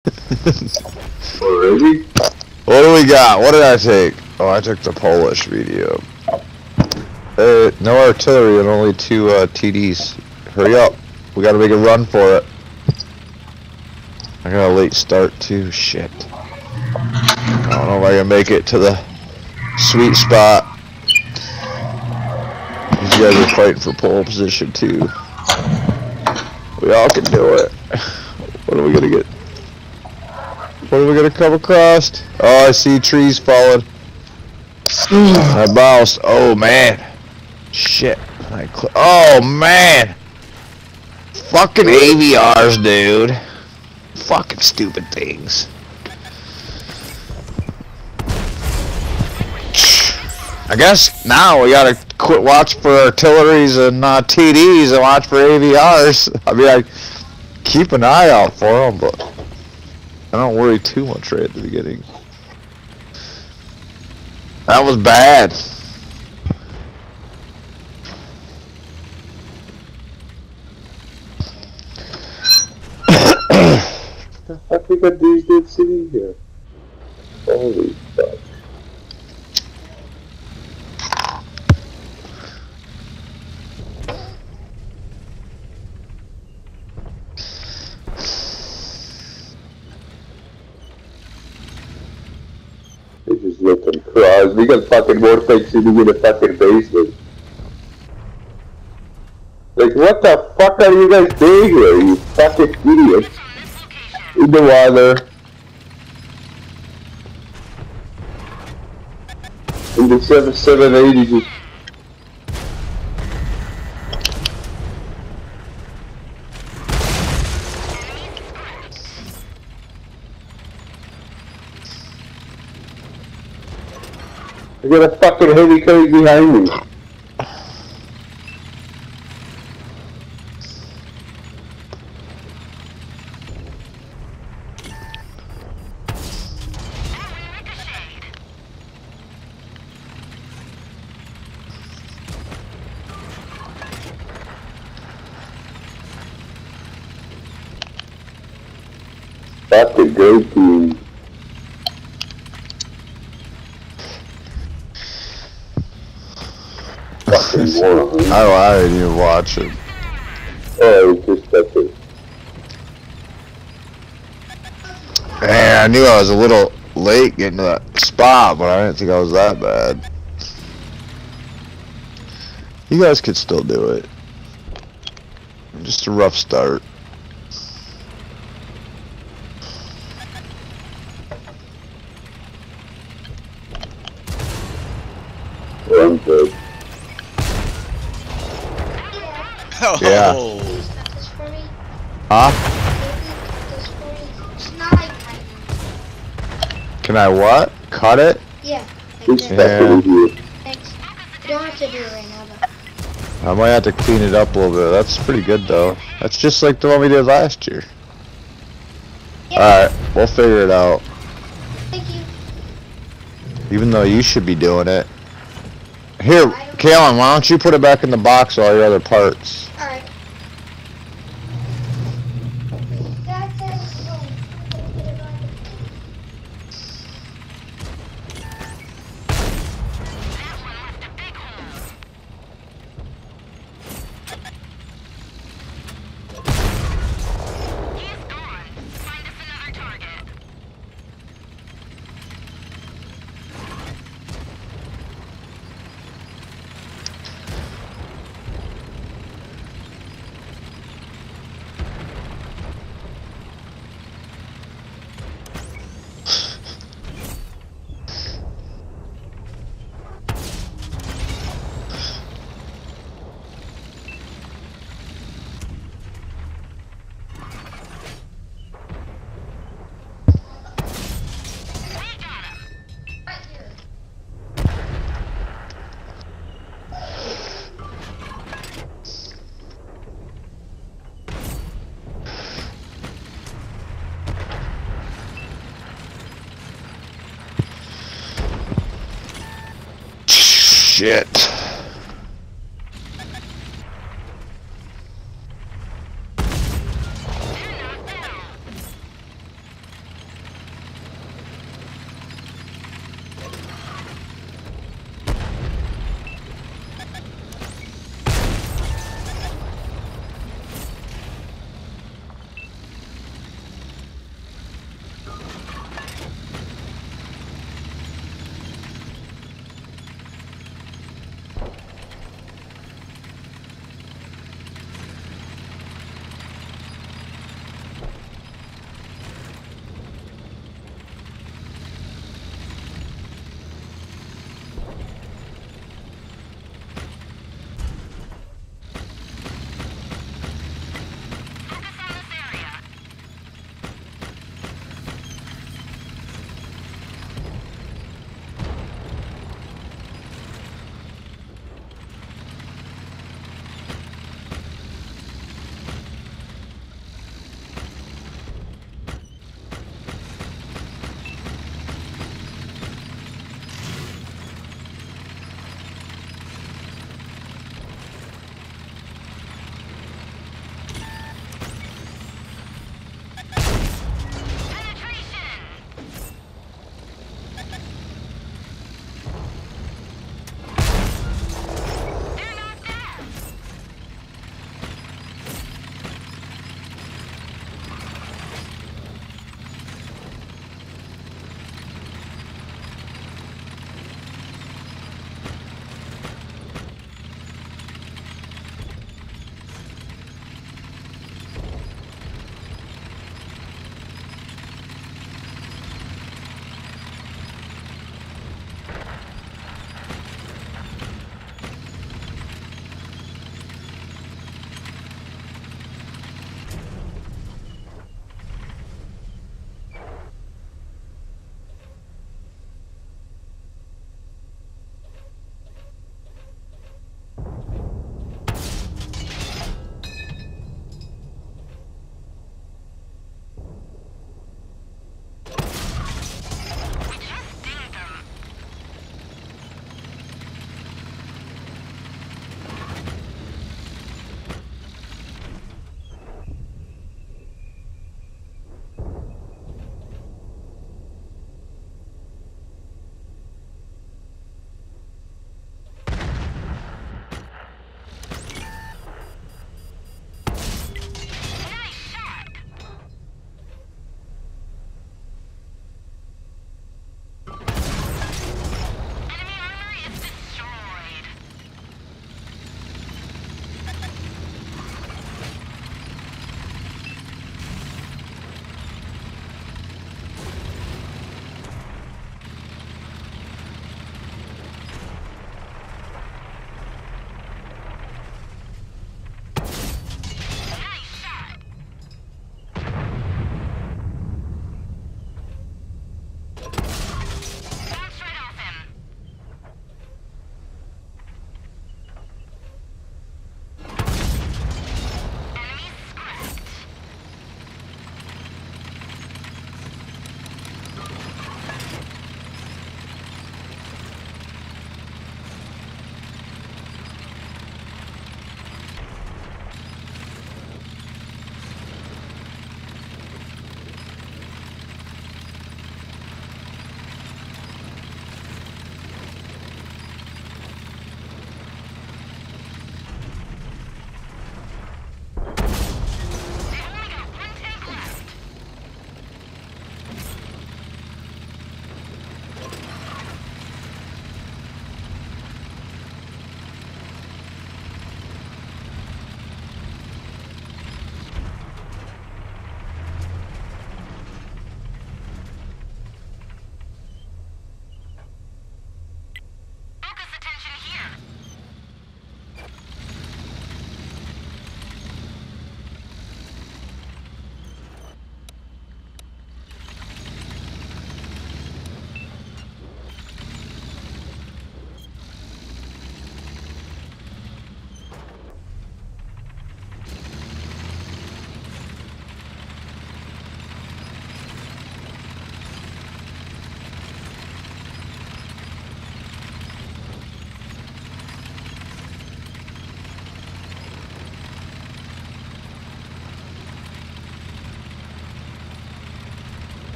Already? What do we got? What did I take? Oh, I took the Polish video. No artillery and only 2 TDs. Hurry up. We gotta make a run for it. I got a late start too. Shit. I don't know if I can make it to the sweet spot. These guys are fighting for pole position too. We all can do it. What are we gonna get? What are we gonna come across? Oh, I see trees falling. I bounced. Oh man. Shit. Oh man. Fucking AVRs, dude. Fucking stupid things. I guess now we gotta quit watch for artilleries and TDs and watch for AVRs. I mean, I keep an eye out for them, but I don't worry too much right at the beginning. That was bad. I think I these good sitting here. Holy fuck. They just looking cross. We got fucking Vortex sitting in the fucking basement. Like, what the fuck are you guys doing here, you fucking idiots? In the water. In the 780 just... I got a fucking heavy coming behind me. Fucking great team. Fucking war. I didn't even watch it. Oh, it's just fucking. Man, I knew I was a little late getting to that spot, but I didn't think I was that bad. You guys could still do it. Just a rough start. I'm good. Oh. Yeah. Huh? Can I what? Cut it? Yeah. It's Like fucking idiot. Thanks. You don't have to do it right now, though. I might have to clean it up a little bit. That's pretty good though. That's just like the one we did last year. Yeah. Alright, we'll figure it out. Thank you. Even though you should be doing it. Here, Kalen, why don't you put it back in the box with all your other parts? Alright. Shit.